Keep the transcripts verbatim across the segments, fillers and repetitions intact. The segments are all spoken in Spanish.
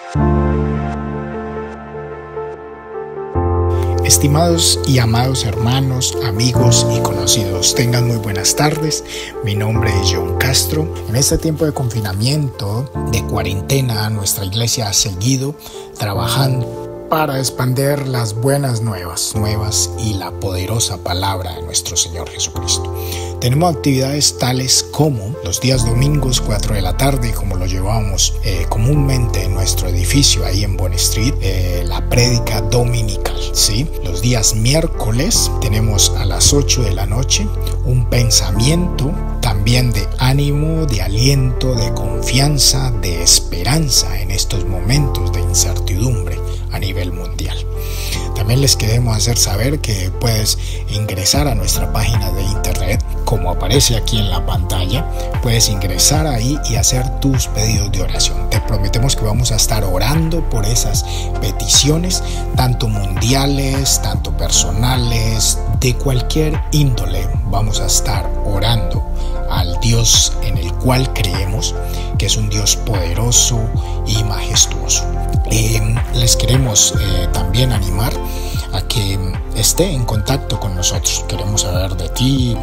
Estimados y amados hermanos, amigos y conocidos, tengan muy buenas tardes. Mi nombre es John Castro. En este tiempo de confinamiento, de cuarentena, nuestra iglesia ha seguido trabajando para expandir las buenas nuevas, nuevas y la poderosa palabra de nuestro Señor Jesucristo. Tenemos actividades tales como los días domingos, cuatro de la tarde, como lo llevamos eh, comúnmente en nuestro edificio ahí en Bond Street, eh, la prédica dominical, ¿sí? Los días miércoles tenemos a las ocho de la noche un pensamiento también de ánimo, de aliento, de confianza, de esperanza en estos momentos de incertidumbre a nivel mundial. También les queremos hacer saber que puedes ingresar a nuestra página de internet, como aparece aquí en la pantalla. Puedes ingresar ahí y hacer tus pedidos de oración. Te prometemos que vamos a estar orando por esas peticiones, tanto mundiales, tanto personales, de cualquier índole. Vamos a estar orando al Dios en el cual creemos, que es un Dios poderoso y majestuoso. Eh, les queremos eh, también animar a que esté en contacto con nosotros. Queremos saber de ti,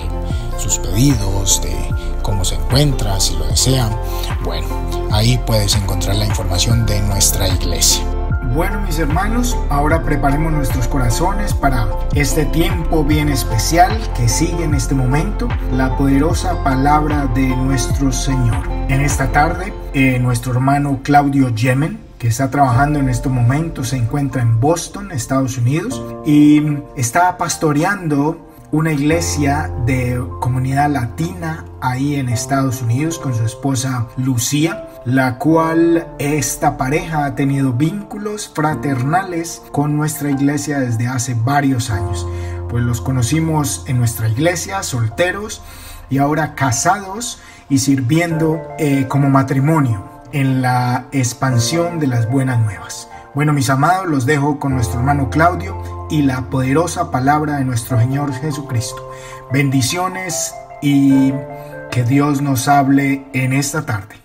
de sus pedidos, de cómo se encuentra, si lo desean. Bueno, ahí puedes encontrar la información de nuestra iglesia. Bueno, mis hermanos, ahora preparemos nuestros corazones para este tiempo bien especial que sigue en este momento, la poderosa palabra de nuestro Señor. En esta tarde, eh, nuestro hermano Claudio Yemen, que está trabajando en este momento, se encuentra en Boston, Estados Unidos, y está pastoreando una iglesia de comunidad latina ahí en Estados Unidos con su esposa Lucía, la cual esta pareja ha tenido vínculos fraternales con nuestra iglesia desde hace varios años. Pues los conocimos en nuestra iglesia, solteros, y ahora casados y sirviendo eh, como matrimonio en la expansión de las buenas nuevas. Bueno, mis amados, los dejo con nuestro hermano Claudio y la poderosa palabra de nuestro Señor Jesucristo. Bendiciones y que Dios nos hable en esta tarde.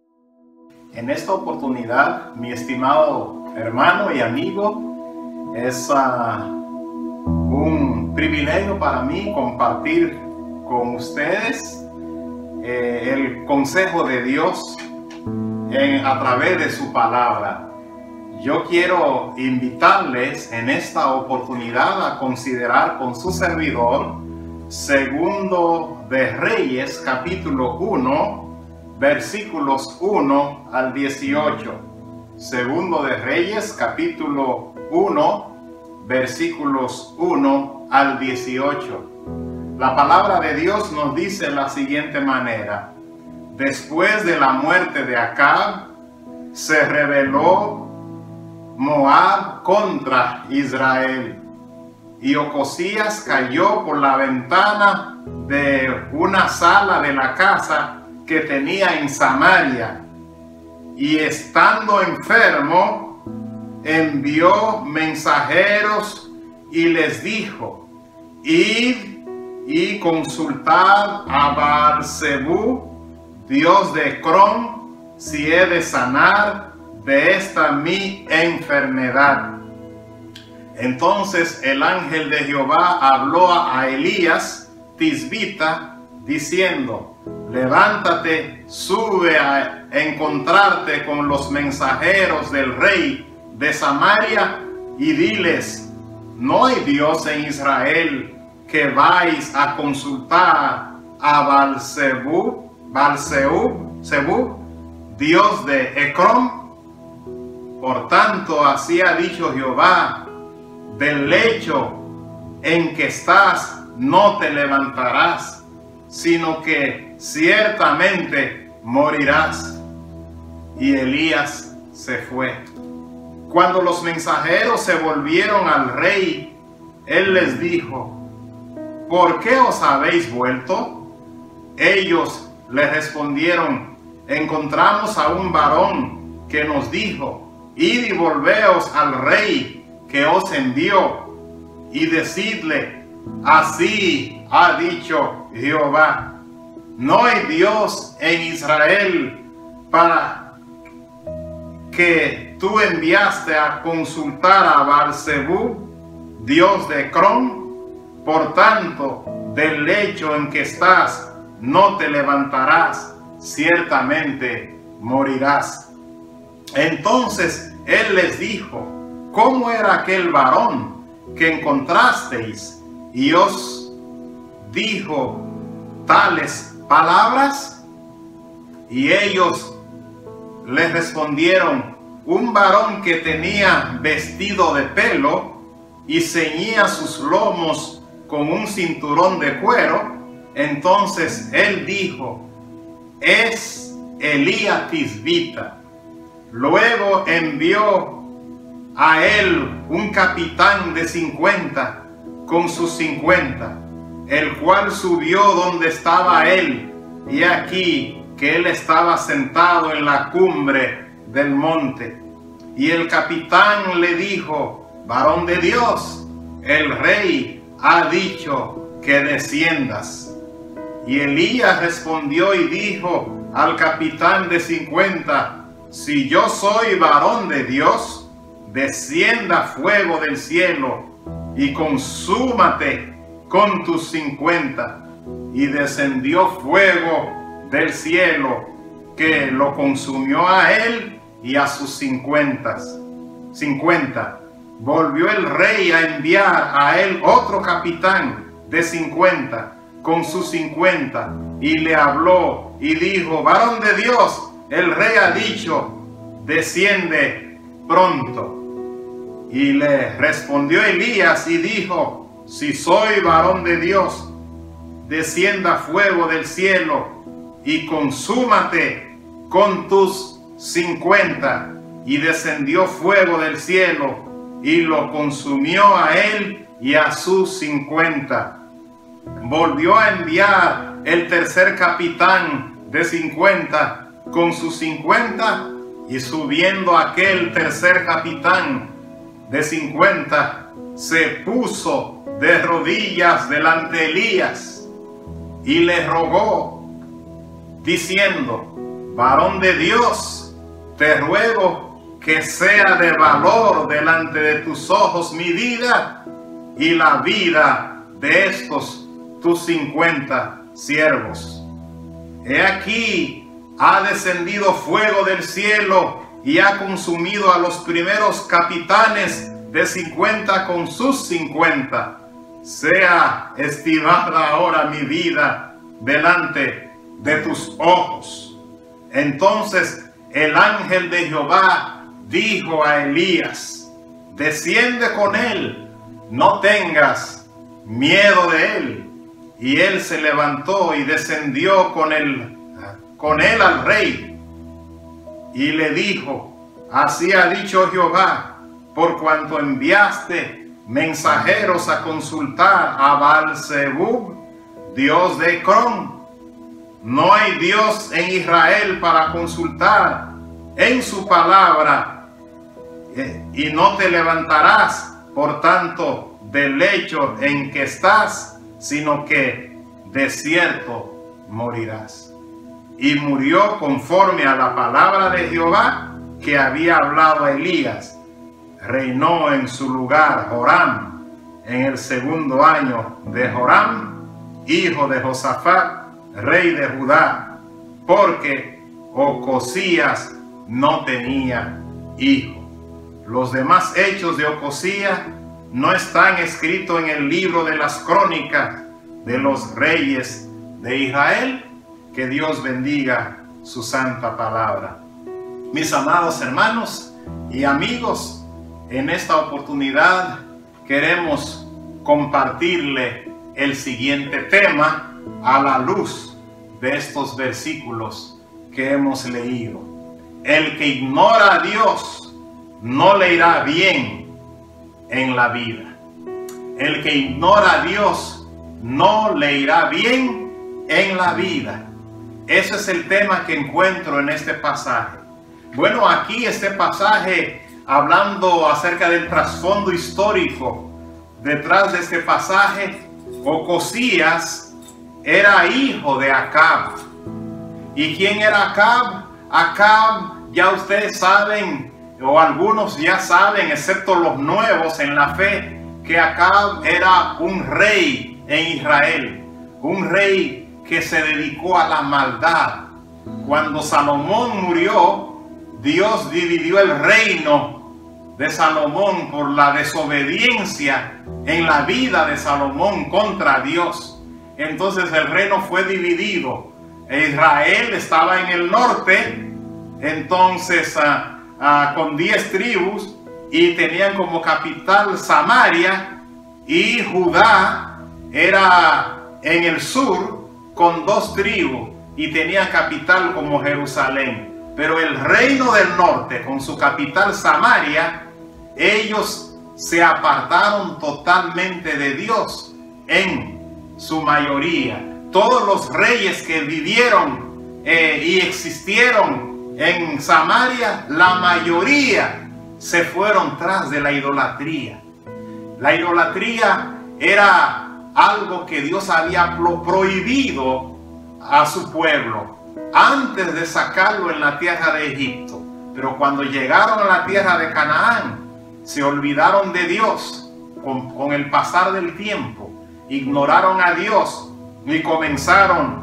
En esta oportunidad, mi estimado hermano y amigo, es uh, un privilegio para mí compartir con ustedes eh, el consejo de Dios en, a través de su palabra. Yo quiero invitarles en esta oportunidad a considerar con su servidor Segundo de Reyes, capítulo uno, versículos uno al dieciocho. Segundo de Reyes, capítulo uno, versículos uno al dieciocho. La palabra de Dios nos dice de la siguiente manera: después de la muerte de Acab, se rebeló Moab contra Israel, y Ocosías cayó por la ventana de una sala de la casa que tenía en Samaria, y estando enfermo, envió mensajeros y les dijo: id y consultad a Baal-zebú, dios de Ecrón, si he de sanar de esta mi enfermedad. Entonces el ángel de Jehová habló a Elías Tisbita, diciendo: levántate, sube a encontrarte con los mensajeros del rey de Samaria y diles: ¿no hay Dios en Israel que vais a consultar a Baal-zebú, Baal-zebú, dios de Ecrón? Por tanto, así ha dicho Jehová: del lecho en que estás no te levantarás, sino que ciertamente morirás. Y Elías se fue. Cuando los mensajeros se volvieron al rey, él les dijo: ¿por qué os habéis vuelto? Ellos le respondieron: encontramos a un varón que nos dijo: id y volveos al rey que os envió, y decidle: así ha dicho Jehová, no hay Dios en Israel para que tú enviaste a consultar a Baal-zebub, dios de Ecrón, por tanto, del lecho en que estás no te levantarás, ciertamente morirás. Entonces él les dijo: ¿cómo era aquel varón que encontrasteis y os dijo tales palabras? Y ellos les respondieron: un varón que tenía vestido de pelo y ceñía sus lomos con un cinturón de cuero. Entonces él dijo: es Elías Tisbita. Luego envió a él un capitán de cincuenta con sus cincuenta, el cual subió donde estaba él, y aquí que él estaba sentado en la cumbre del monte. Y el capitán le dijo: varón de Dios, el rey ha dicho que desciendas. Y Elías respondió y dijo al capitán de cincuenta: si yo soy varón de Dios, descienda fuego del cielo y consúmate con tus cincuenta. Y descendió fuego del cielo que lo consumió a él y a sus cincuenta. cincuenta. Volvió el rey a enviar a él otro capitán de cincuenta con sus cincuenta, y le habló y dijo: varón de Dios, el rey ha dicho, desciende pronto. Y le respondió Elías y dijo: si soy varón de Dios, descienda fuego del cielo y consúmate con tus cincuenta. Y descendió fuego del cielo y lo consumió a él y a sus cincuenta. Volvió a enviar el tercer capitán de cincuenta con sus cincuenta, y subiendo aquel tercer capitán de cincuenta, se puso de rodillas delante de Elías y le rogó, diciendo: varón de Dios, te ruego que sea de valor delante de tus ojos mi vida y la vida de estos tus cincuenta siervos. He aquí, ha descendido fuego del cielo y ha consumido a los primeros capitanes de cincuenta con sus cincuenta. Sea estimada ahora mi vida delante de tus ojos. Entonces el ángel de Jehová dijo a Elías: desciende con él, no tengas miedo de él. Y él se levantó y descendió con él, con él al rey, y le dijo: así ha dicho Jehová, por cuanto enviaste mensajeros a consultar a Baal-zebub, dios de Ecrón. No hay Dios en Israel para consultar en su palabra, y no te levantarás, por tanto, del lecho en que estás, sino que de cierto morirás. Y murió conforme a la palabra de Jehová que había hablado a Elías. Reinó en su lugar Joram en el segundo año de Joram, hijo de Josafat, rey de Judá, porque Ocosías no tenía hijo. Los demás hechos de Ocosías no están escritos en el libro de las crónicas de los reyes de Israel. Que Dios bendiga su santa palabra. Mis amados hermanos y amigos, en esta oportunidad queremos compartirle el siguiente tema a la luz de estos versículos que hemos leído. El que ignora a Dios no le irá bien en la vida. El que ignora a Dios no le irá bien en la vida. Ese es el tema que encuentro en este pasaje. Bueno, aquí este pasaje, hablando acerca del trasfondo histórico detrás de este pasaje, Ocosías era hijo de Acab. ¿Y quién era Acab? Acab, ya ustedes saben, o algunos ya saben, excepto los nuevos en la fe, que Acab era un rey en Israel, un rey que se dedicó a la maldad. Cuando Salomón murió, Dios dividió el reino de Salomón por la desobediencia en la vida de Salomón contra Dios. Entonces el reino fue dividido. Israel estaba en el norte, entonces uh, uh, con diez tribus, y tenían como capital Samaria, y Judá era en el sur con dos tribus y tenía capital como Jerusalén. Pero el reino del norte, con su capital Samaria, ellos se apartaron totalmente de Dios en su mayoría. Todos los reyes que vivieron eh, y existieron en Samaria, la mayoría se fueron tras de la idolatría. La idolatría era algo que Dios había prohibido a su pueblo antes de sacarlo en la tierra de Egipto. Pero cuando llegaron a la tierra de Canaán, se olvidaron de Dios con, con el pasar del tiempo. Ignoraron a Dios y comenzaron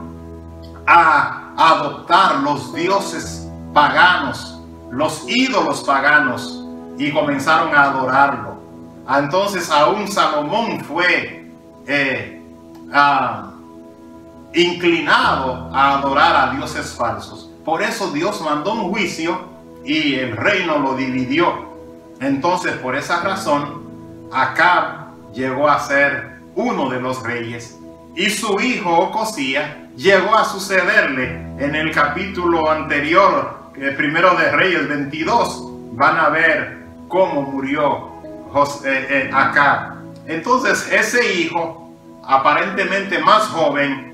a adoptar los dioses paganos, los ídolos paganos, y comenzaron a adorarlo. Entonces aún Salomón fue eh, uh, inclinado a adorar a dioses falsos. Por eso Dios mandó un juicio y el reino lo dividió. Entonces, por esa razón, Acab llegó a ser uno de los reyes, y su hijo Ocosías llegó a sucederle. En el capítulo anterior, eh, primero de Reyes veintidós, van a ver cómo murió José, eh, eh, Acab. Entonces, ese hijo, aparentemente más joven,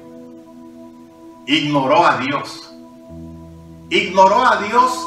ignoró a Dios. Ignoró a Dios.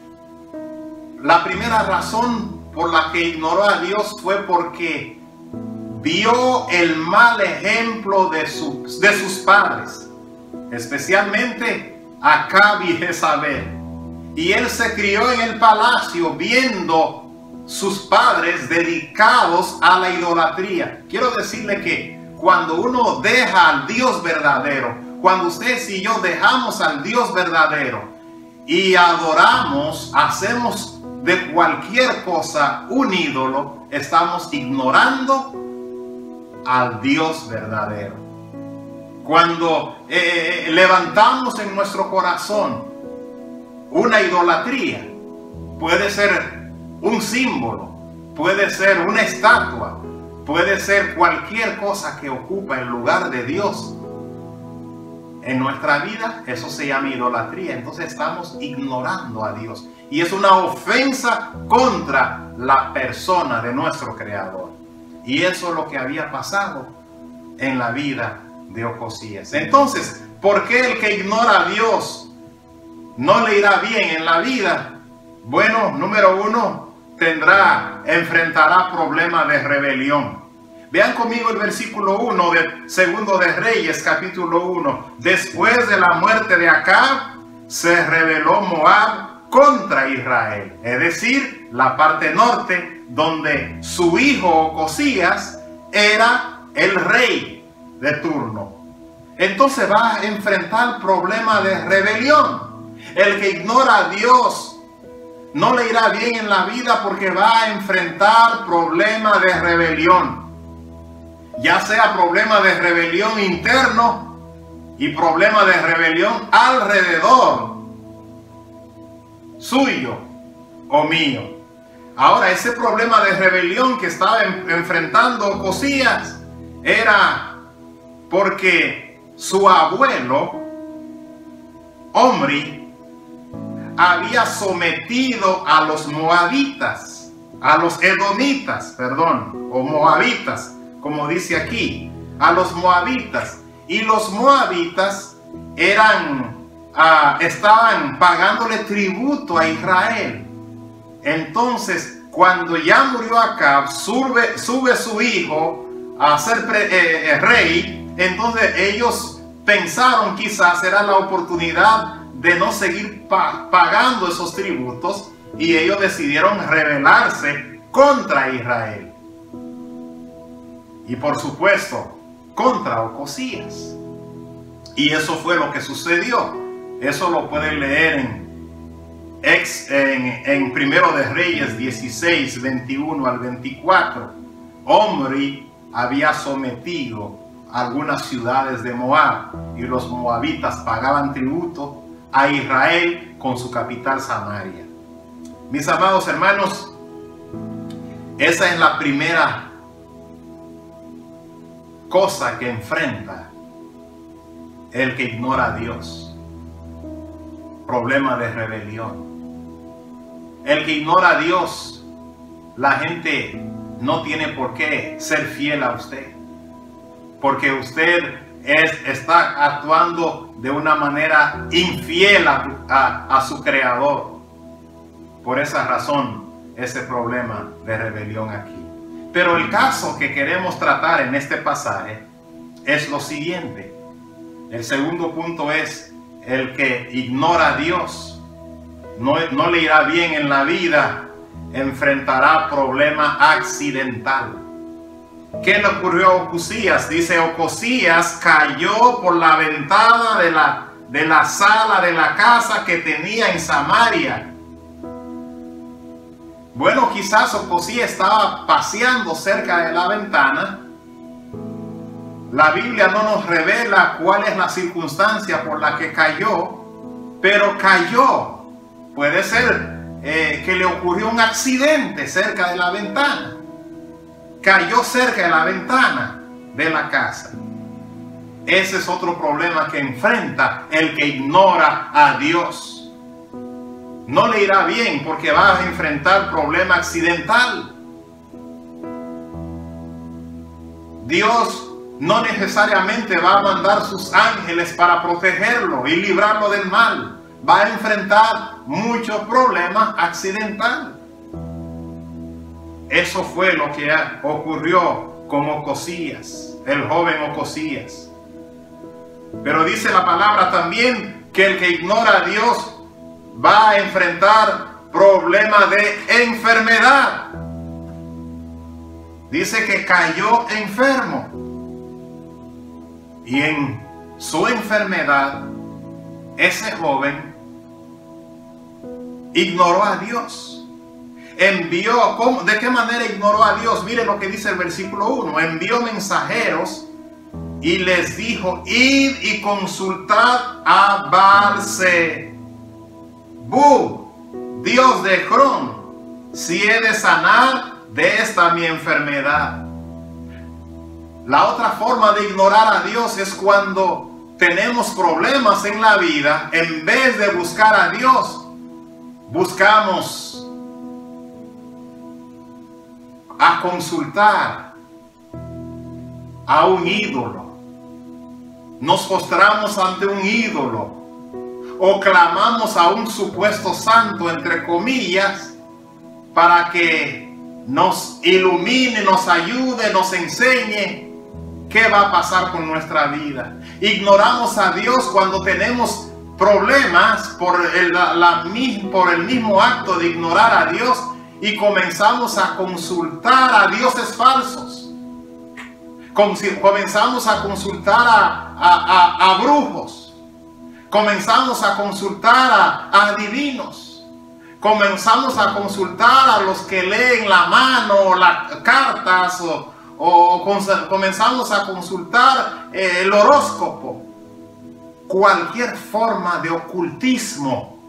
La primera razón por la que ignoró a Dios fue porque vio el mal ejemplo de, su, de sus padres, especialmente Acab y Jezabel. Y él se crió en el palacio viendo sus padres dedicados a la idolatría. Quiero decirle que cuando uno deja al Dios verdadero, cuando ustedes y yo dejamos al Dios verdadero y adoramos, hacemos de cualquier cosa un ídolo, estamos ignorando al Dios verdadero. Cuando eh, levantamos en nuestro corazón una idolatría, puede ser un símbolo, puede ser una estatua, puede ser cualquier cosa que ocupa el lugar de Dios en nuestra vida, eso se llama idolatría. Entonces estamos ignorando a Dios, y es una ofensa contra la persona de nuestro Creador. Y eso es lo que había pasado en la vida de Ocosías. Entonces, ¿por qué el que ignora a Dios no le irá bien en la vida? Bueno, número uno, tendrá, enfrentará problemas de rebelión. Vean conmigo el versículo uno de Segundo de Reyes, capítulo uno. Después de la muerte de Acab, se rebeló Moab contra Israel, es decir, la parte norte, donde su hijo Ocosías era el rey de turno. Entonces va a enfrentar problemas de rebelión. El que ignora a Dios no le irá bien en la vida, porque va a enfrentar problemas de rebelión, ya sea problema de rebelión interno y problema de rebelión alrededor suyo o mío. Ahora, ese problema de rebelión que estaba en, enfrentando Ocosías era porque su abuelo Omri había sometido a los moabitas, a los edomitas, perdón, o moabitas, como dice aquí, a los moabitas. Y los moabitas eran Uh, estaban pagándole tributo a Israel. Entonces, cuando ya murió Acab, sube, sube su hijo a ser pre, eh, eh, rey. Entonces ellos pensaron, quizás era la oportunidad de no seguir pa pagando esos tributos, y ellos decidieron rebelarse contra Israel. Y por supuesto, contra Ocosías. Y eso fue lo que sucedió. Eso lo pueden leer en, ex, en, en Primero de Reyes dieciséis, veintiuno al veinticuatro. Omri había sometido algunas ciudades de Moab y los moabitas pagaban tributo a Israel con su capital Samaria. Mis amados hermanos, esa es la primera cosa que enfrenta el que ignora a Dios. Problema de rebelión. El que ignora a Dios, la gente no tiene por qué ser fiel a usted, porque usted es, está actuando de una manera infiel a, a, a su Creador. Por esa razón, ese problema de rebelión aquí. Pero el caso que queremos tratar en este pasaje es lo siguiente. El segundo punto es: el que ignora a Dios no, no le irá bien en la vida, enfrentará problema accidental. ¿Qué le ocurrió a Ocosías? Dice: Ocosías cayó por la ventana de la, de la sala de la casa que tenía en Samaria. Bueno, quizás Ocosías estaba paseando cerca de la ventana. La Biblia no nos revela cuál es la circunstancia por la que cayó, pero cayó. Puede ser eh, que le ocurrió un accidente cerca de la ventana. Cayó cerca de la ventana de la casa. Ese es otro problema que enfrenta el que ignora a Dios. No le irá bien porque va a enfrentar problema accidental. Dios no necesariamente va a mandar sus ángeles para protegerlo y librarlo del mal. Va a enfrentar muchos problemas accidentales. Eso fue lo que ocurrió con Ocosías, el joven Ocosías. Pero dice la palabra también que el que ignora a Dios va a enfrentar problemas de enfermedad. Dice que cayó enfermo. Y en su enfermedad, ese joven ignoró a Dios. Envió, ¿cómo? ¿De qué manera ignoró a Dios? Mire lo que dice el versículo uno. Envió mensajeros y les dijo: id y consultad a Baal-Zebub, Dios de Ecrón, si he de sanar de esta mi enfermedad. La otra forma de ignorar a Dios es cuando tenemos problemas en la vida. En vez de buscar a Dios, buscamos a consultar a un ídolo. Nos postramos ante un ídolo o clamamos a un supuesto santo, entre comillas, para que nos ilumine, nos ayude, nos enseñe qué va a pasar con nuestra vida. Ignoramos a Dios cuando tenemos problemas por el, la, la, por el mismo acto de ignorar a Dios, y comenzamos a consultar a dioses falsos. Comenzamos a consultar a, a, a, a brujos. Comenzamos a consultar a, a adivinos. Comenzamos a consultar a los que leen la mano, las cartas, o, o comenzamos a consultar eh, el horóscopo. Cualquier forma de ocultismo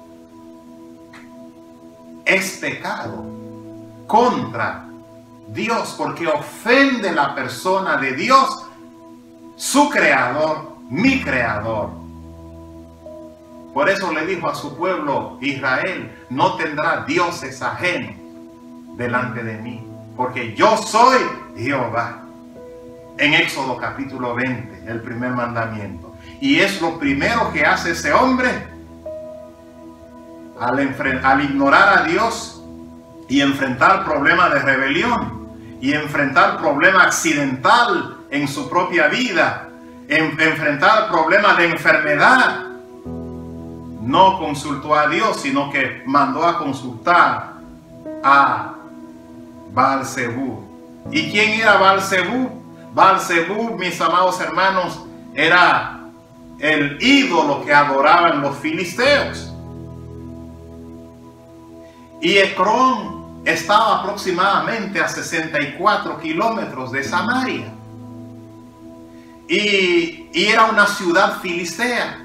es pecado contra Dios, porque ofende la persona de Dios, su creador, mi creador. Por eso le dijo a su pueblo Israel: no tendrá dioses ajenos delante de mí, porque yo soy Jehová. En Éxodo capítulo veinte, el primer mandamiento. Y es lo primero que hace ese hombre al, al ignorar a Dios y enfrentar problemas de rebelión y enfrentar problema accidental en su propia vida, en, enfrentar problemas de enfermedad. no consultó a Dios, sino que mandó a consultar a Baal-zebub. ¿Y quién era Baal-zebub? Baal-zebub, mis amados hermanos, era el ídolo que adoraban los filisteos. Y Ecrón estaba aproximadamente a sesenta y cuatro kilómetros de Samaria. Y, y era una ciudad filistea.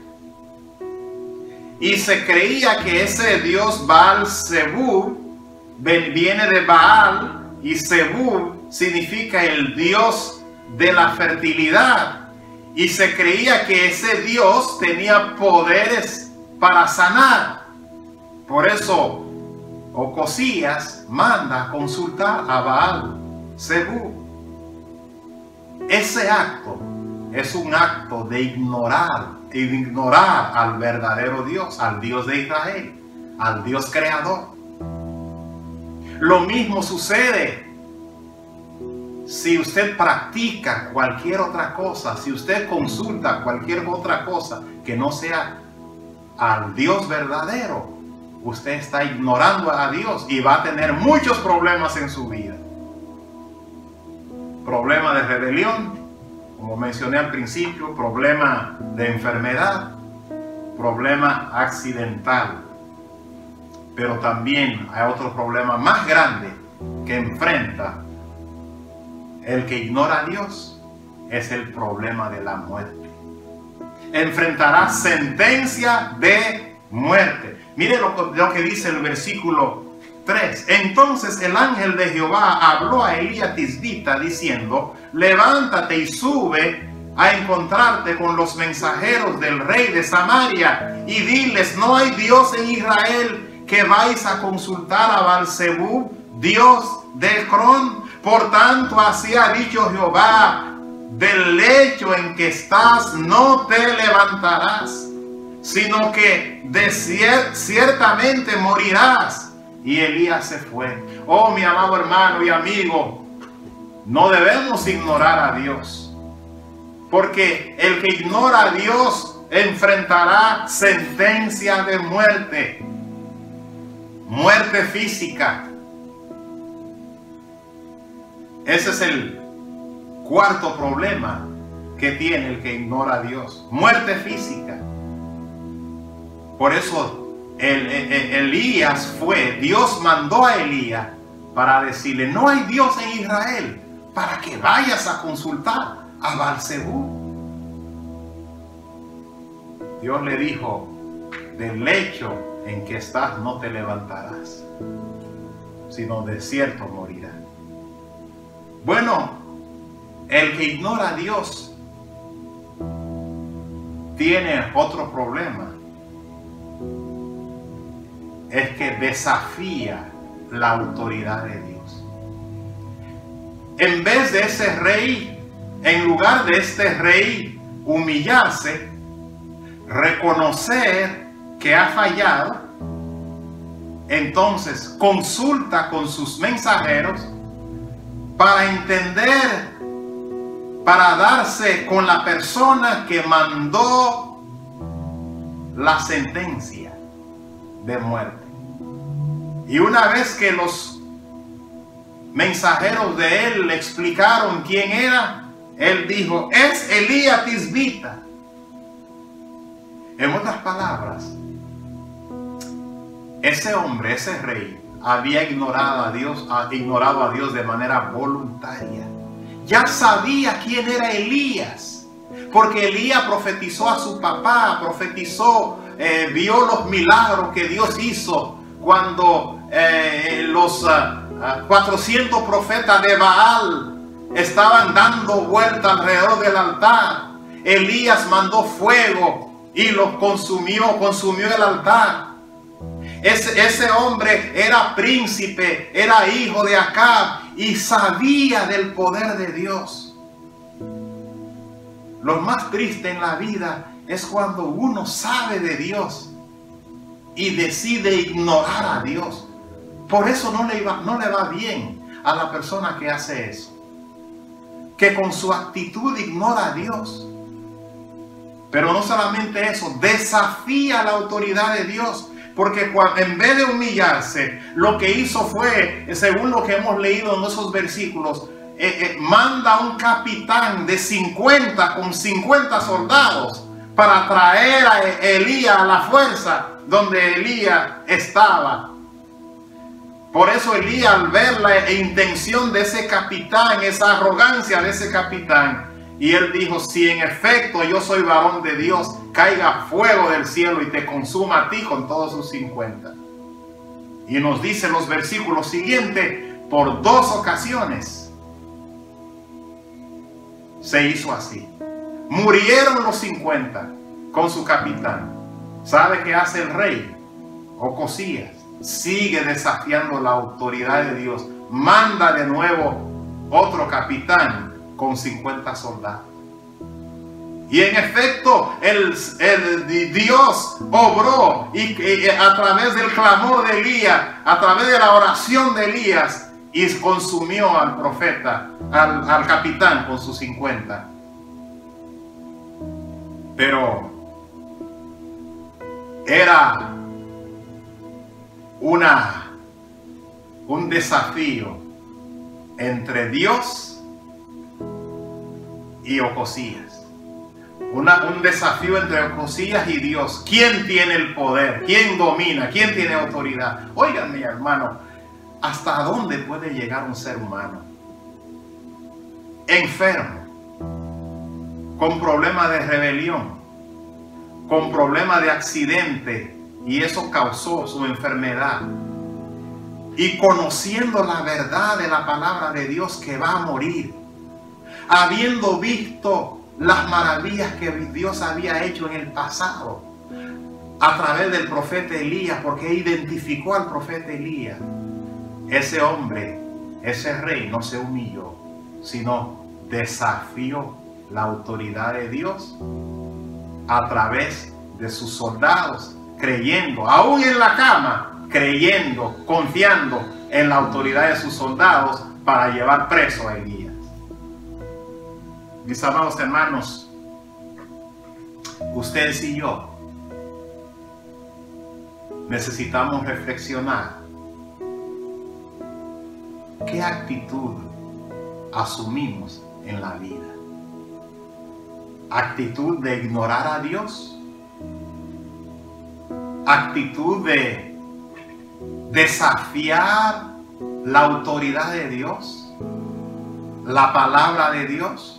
Y se creía que ese dios Baal-zebub viene de Baal, y Zebub significa el dios de la fertilidad. Y se creía que ese dios tenía poderes para sanar. Por eso Ocosías manda a consultar a Baal-zebub. Ese acto es un acto de ignorar, de ignorar al verdadero Dios, al Dios de Israel, al Dios creador. Lo mismo sucede si usted practica cualquier otra cosa, si usted consulta cualquier otra cosa que no sea al Dios verdadero. Usted está ignorando a Dios y va a tener muchos problemas en su vida. Problema de rebelión, como mencioné al principio, problema de enfermedad, problema accidental. Pero también hay otro problema más grande que enfrenta el que ignora a Dios, es el problema de la muerte. Enfrentará sentencia de muerte. Mire lo, lo que dice el versículo tres. Entonces el ángel de Jehová habló a Elías Tisbita diciendo: levántate y sube a encontrarte con los mensajeros del rey de Samaria y diles: no hay Dios en Israel, que vais a consultar a Baal-zebub, Dios de Ecrón. Por tanto, así ha dicho Jehová: del lecho en que estás no te levantarás, sino que de cier ciertamente morirás. Y Elías se fue. Oh, mi amado hermano y amigo, no debemos ignorar a Dios, porque el que ignora a Dios enfrentará sentencia de muerte, muerte física. Ese es el cuarto problema que tiene el que ignora a Dios: muerte física. Por eso el, el, Elías fue, Dios mandó a Elías para decirle: no hay Dios en Israel, para que vayas a consultar a Baal-zebub. Dios le dijo: del lecho en que estás no te levantarás, sino de cierto morirás. Bueno, el que ignora a Dios tiene otro problema. Es que desafía la autoridad de Dios. En vez de ese rey, en lugar de este rey humillarse, reconocer que ha fallado, entonces consulta con sus mensajeros para entender, para darse con la persona que mandó la sentencia de muerte. Y una vez que los mensajeros de él le explicaron quién era, él dijo: es Elías Tisbita. En otras palabras, ese hombre, ese rey, había ignorado a Dios, ignorado a Dios de manera voluntaria. Ya sabía quién era Elías, porque Elías profetizó a su papá, profetizó, eh, vio los milagros que Dios hizo cuando eh, los uh, cuatrocientos profetas de Baal estaban dando vuelta alrededor del altar. Elías mandó fuego y los consumió, consumió el altar. Ese, ese hombre era príncipe, era hijo de Acab y sabía del poder de Dios. Lo más triste en la vida es cuando uno sabe de Dios y decide ignorar a Dios. Por eso no le va, no le va bien a la persona que hace eso, que con su actitud ignora a Dios. Pero no solamente eso, desafía la autoridad de Dios. Porque cuando, en vez de humillarse, lo que hizo fue, según lo que hemos leído en esos versículos, eh, eh, manda a un capitán de cincuenta con cincuenta soldados para traer a Elías a la fuerza donde Elías estaba. Por eso Elías, al ver la intención de ese capitán, esa arrogancia de ese capitán, y él dijo: si en efecto yo soy varón de Dios, caiga fuego del cielo y te consuma a ti con todos sus cincuenta. Y nos dice en los versículos siguientes: por dos ocasiones se hizo así. Murieron los cincuenta con su capitán. ¿Sabe qué hace el rey? Ocosías sigue desafiando la autoridad de Dios. Manda de nuevo otro capitán con cincuenta soldados. Y en efecto, el, el Dios obró y, y a través del clamor de Elías, a través de la oración de Elías, y consumió al profeta, al, al capitán con sus cincuenta. Pero era una, un desafío entre Dios y Ocosías. Una, un desafío entre Ocosías y Dios. ¿Quién tiene el poder? ¿Quién domina? ¿Quién tiene autoridad? Oigan, mi hermano, ¿hasta dónde puede llegar un ser humano? Enfermo, con problemas de rebelión, con problemas de accidente, y eso causó su enfermedad. Y conociendo la verdad de la palabra de Dios que va a morir, habiendo visto las maravillas que Dios había hecho en el pasado a través del profeta Elías, porque identificó al profeta Elías, ese hombre, ese rey no se humilló, sino desafió la autoridad de Dios a través de sus soldados, creyendo, aún en la cama, creyendo, confiando en la autoridad de sus soldados para llevar preso a Elías. Mis amados hermanos, ustedes y yo necesitamos reflexionar qué actitud asumimos en la vida. ¿Actitud de ignorar a Dios? ¿Actitud de desafiar la autoridad de Dios? ¿La palabra de Dios?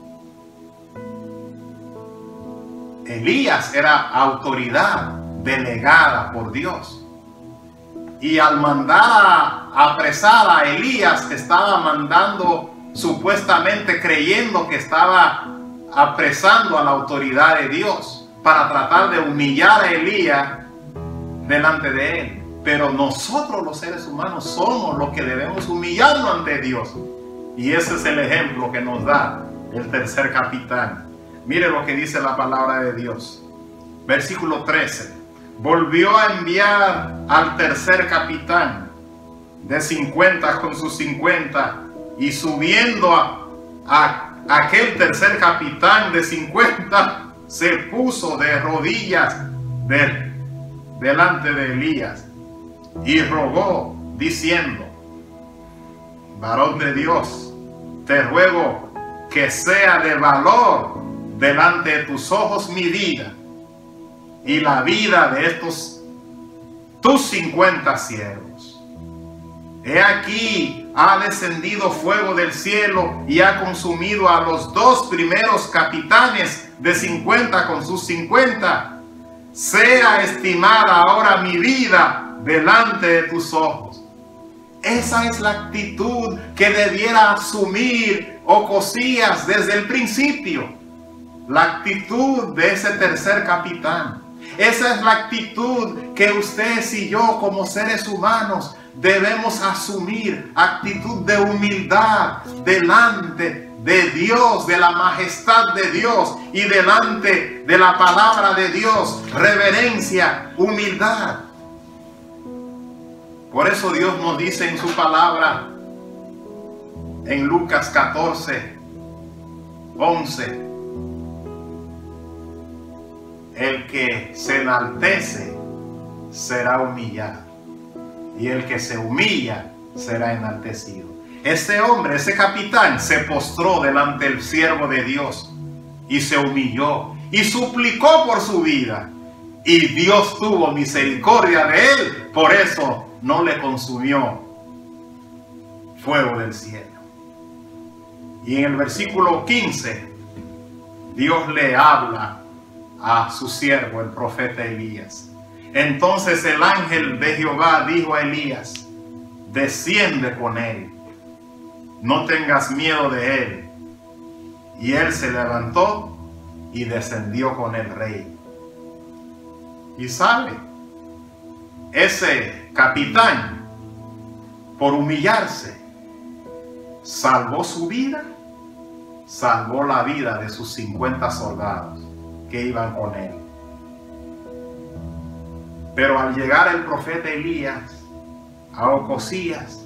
Elías era autoridad delegada por Dios. Y al mandar a apresar a Elías, estaba mandando supuestamente creyendo que estaba apresando a la autoridad de Dios para tratar de humillar a Elías delante de él. Pero nosotros los seres humanos somos los que debemos humillarnos ante Dios. Y ese es el ejemplo que nos da el tercer capitán. Mire lo que dice la palabra de Dios. Versículo trece. Volvió a enviar al tercer capitán de cincuenta con sus cincuenta, y subiendo a, a aquel tercer capitán de cincuenta, se puso de rodillas de, delante de Elías y rogó diciendo: varón de Dios, te ruego que sea de valor delante de tus ojos mi vida y la vida de estos tus cincuenta siervos. He aquí, ha descendido fuego del cielo y ha consumido a los dos primeros capitanes de cincuenta con sus cincuenta. Sea estimada ahora mi vida delante de tus ojos. Esa es la actitud que debiera asumir Ocosías desde el principio. La actitud de ese tercer capitán. Esa es la actitud que ustedes y yo como seres humanos debemos asumir. Actitud de humildad delante de Dios, de la majestad de Dios y delante de la palabra de Dios. Reverencia, humildad. Por eso Dios nos dice en su palabra en Lucas catorce, once. el que se enaltece será humillado, y el que se humilla será enaltecido. Ese hombre, ese capitán, se postró delante del siervo de Dios y se humilló y suplicó por su vida, y Dios tuvo misericordia de él. Por eso no le consumió fuego del cielo. Y en el versículo quince, Dios le habla a su siervo, el profeta Elías. Entonces el ángel de Jehová dijo a Elías: desciende con él, no tengas miedo de él. Y él se levantó y descendió con el rey. Y sabe, ese capitán, por humillarse, salvó su vida, salvó la vida de sus cincuenta soldados que iban con él. Pero al llegar el profeta Elías a Ocosías,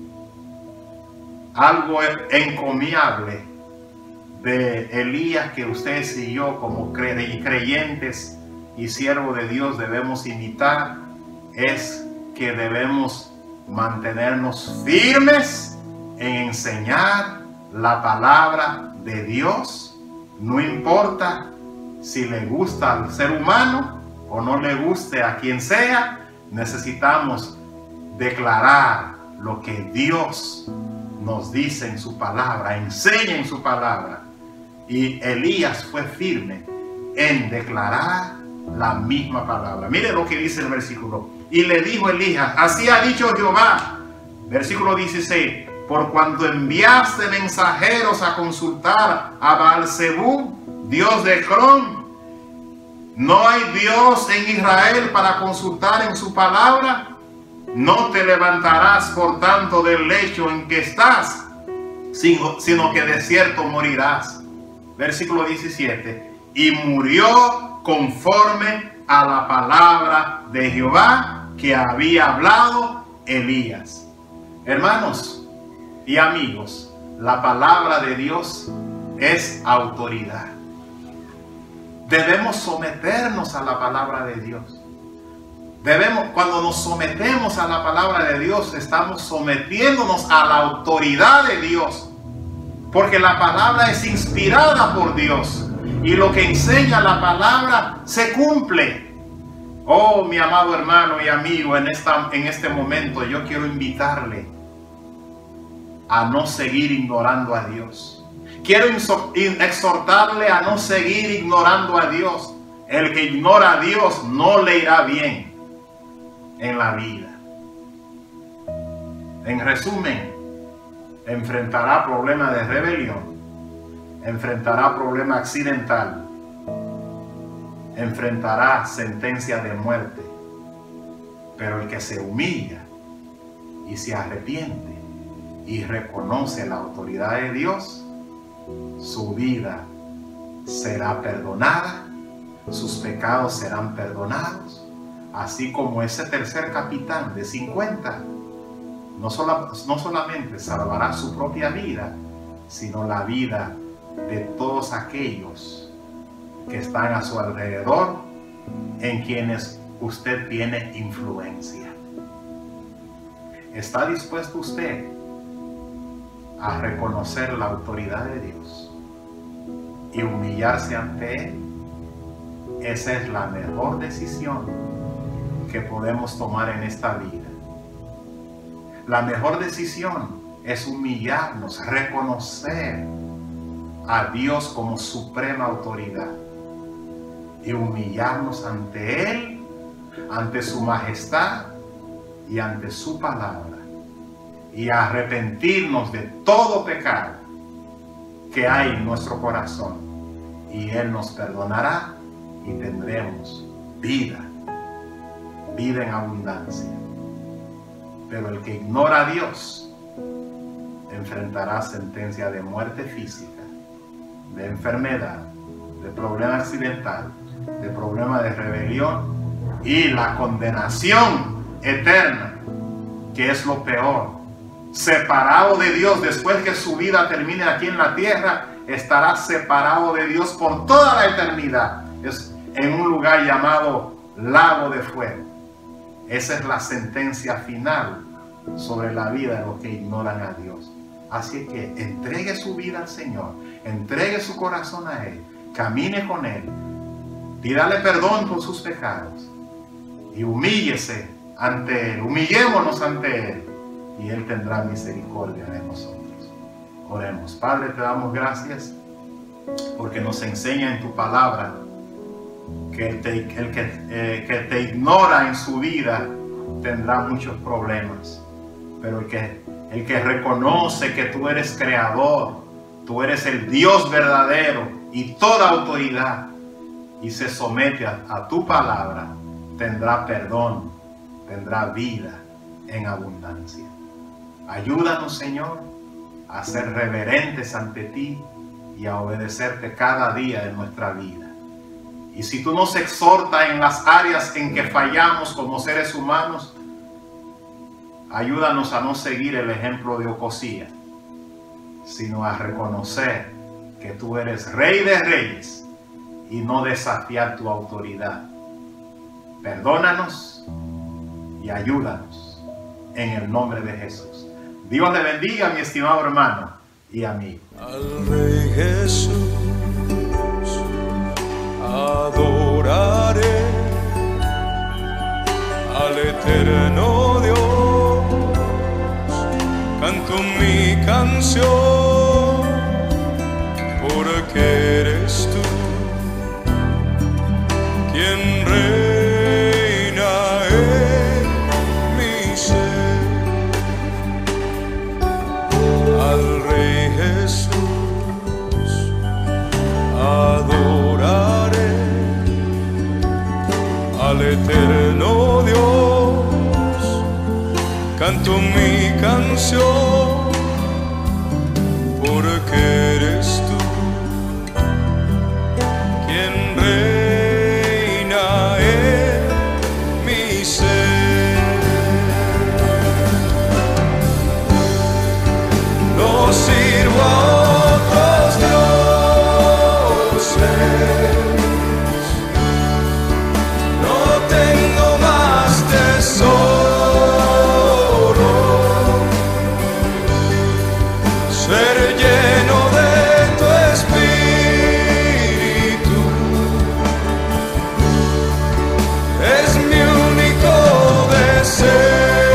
algo encomiable de Elías que ustedes y yo como creyentes y siervos de Dios debemos imitar es que debemos mantenernos firmes en enseñar la palabra de Dios. No importa si le gusta al ser humano o no le guste a quien sea, necesitamos declarar lo que Dios nos dice en su palabra, enseña en su palabra. Y Elías fue firme en declarar la misma palabra. Mire lo que dice el versículo. Y le dijo Elías: así ha dicho Jehová. Versículo dieciséis: por cuanto enviaste mensajeros a consultar a Baal-zebub, dios de Ecrón, ¿no hay Dios en Israel para consultar en su palabra? No te levantarás por tanto del lecho en que estás, sino, sino que de cierto morirás. Versículo diecisiete: y murió conforme a la palabra de Jehová que había hablado Elías. Hermanos y amigos, la palabra de Dios es autoridad. Debemos someternos a la palabra de Dios. Debemos, cuando nos sometemos a la palabra de Dios, estamos sometiéndonos a la autoridad de Dios. Porque la palabra es inspirada por Dios. Y lo que enseña la palabra se cumple. Oh, mi amado hermano y amigo, en, esta, en este momento yo quiero invitarle a no seguir ignorando a Dios. Quiero exhortarle a no seguir ignorando a Dios. El que ignora a Dios no le irá bien en la vida. En resumen, enfrentará problemas de rebelión, enfrentará problema accidental, enfrentará sentencia de muerte. Pero el que se humilla y se arrepiente y reconoce la autoridad de Dios, su vida será perdonada, sus pecados serán perdonados, así como ese tercer capitán de cincuenta no, sola, no solamente salvará su propia vida, sino la vida de todos aquellos que están a su alrededor, en quienes usted tiene influencia. ¿Está dispuesto usted a reconocer la autoridad de Dios y humillarse ante Él? Esa es la mejor decisión que podemos tomar en esta vida. La mejor decisión es humillarnos, reconocer a Dios como suprema autoridad y humillarnos ante Él, ante su majestad y ante su palabra, y arrepentirnos de todo pecado que hay en nuestro corazón, y Él nos perdonará y tendremos vida, vida en abundancia. Pero el que ignora a Dios enfrentará sentencia de muerte física, de enfermedad, de problema accidental, de problema de rebelión y la condenación eterna, que es lo peor. Separado de Dios después que su vida termine aquí en la tierra, estará separado de Dios por toda la eternidad. Es, en un lugar llamado lago de fuego. Esa es la sentencia final sobre la vida de los que ignoran a Dios. Así que entregue su vida al Señor, entregue su corazón a Él, camine con Él, pídale perdón por sus pecados y humíllese ante Él, humillémonos ante Él y Él tendrá misericordia de nosotros. Oremos. Padre, te damos gracias porque nos enseña en tu palabra que el, te, el que, eh, que te ignora en su vida tendrá muchos problemas, pero el que, el que reconoce que tú eres creador, tú eres el Dios verdadero y toda autoridad, y se somete a, a tu palabra, tendrá perdón, tendrá vida en abundancia. Ayúdanos, Señor, a ser reverentes ante ti y a obedecerte cada día de nuestra vida. Y si tú nos exhortas en las áreas en que fallamos como seres humanos, ayúdanos a no seguir el ejemplo de Ocosías, sino a reconocer que tú eres Rey de Reyes y no desafiar tu autoridad. Perdónanos y ayúdanos en el nombre de Jesús. Dios le bendiga, mi estimado hermano y amigo. Al Rey Jesús adoraré, al eterno Dios canto mi canción, porque eres tú quien reina en mi ser. Al Rey Jesús adoraré, al eterno Dios canto mi canción, porque eres tú quien reina en mi ser. No sirvo a otros dioses, no tengo más tesoro, ser lleno de tu espíritu es mi único deseo.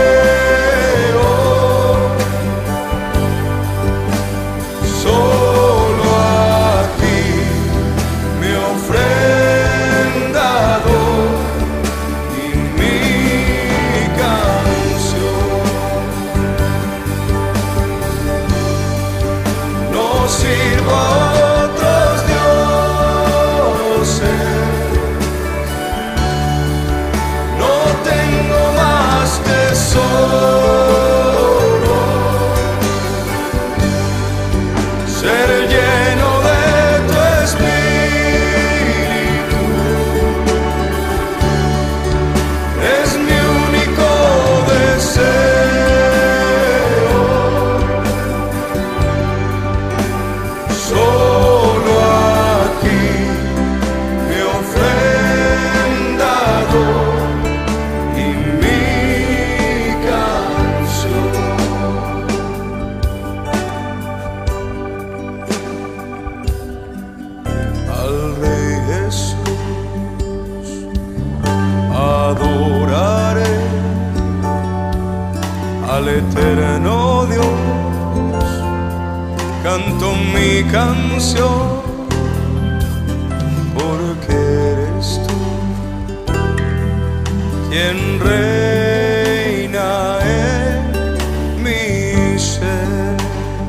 Solo a ti mi ofrenda doy y mi canción. No sirvo a otros dioses, no tengo más tesoro, ser lleno de tu espíritu es mi único deseo. Solo a ti mi ofrenda doy y mi canción. Al Rey Jesús adoraré, al eterno Dios canto mi canción, porque eres tú quien reina en mi ser.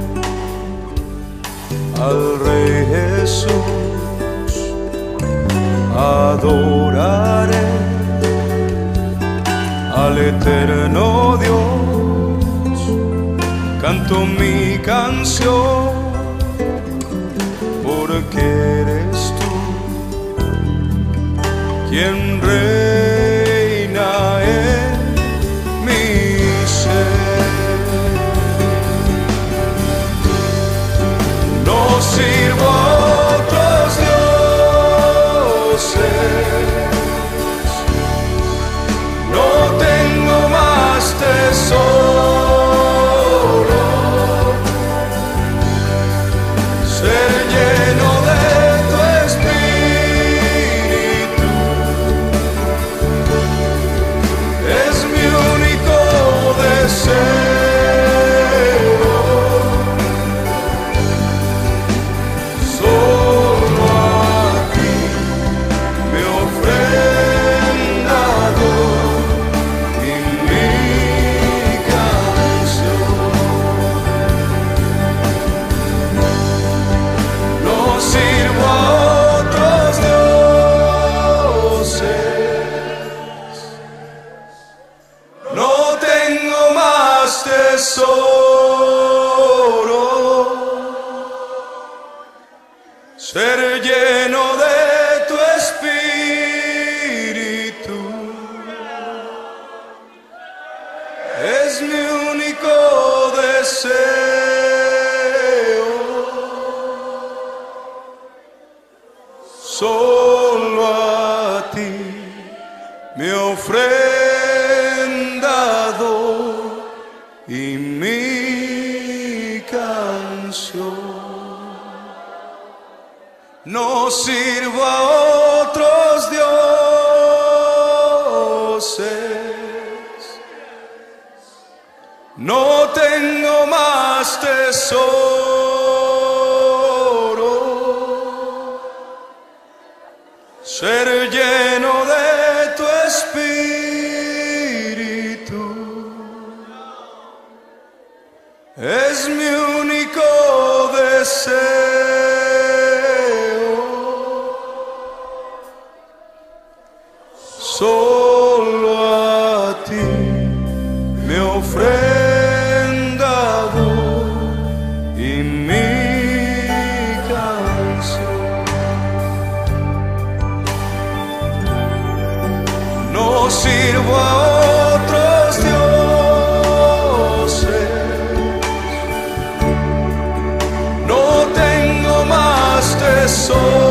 Al Rey Jesús adoraré, al eterno Dios canto mi canción, porque eres tú quien reina en mi ser. No sirvo a otros dioses, mi ofrenda y mi canción. No sirvo a otros dioses, no tengo más tesoro, ser lleno de tu espíritu es mi único deseo. Solo a ti me ofrendado y mi canción. No sirvo a otros dioses, no tengo más tesoro.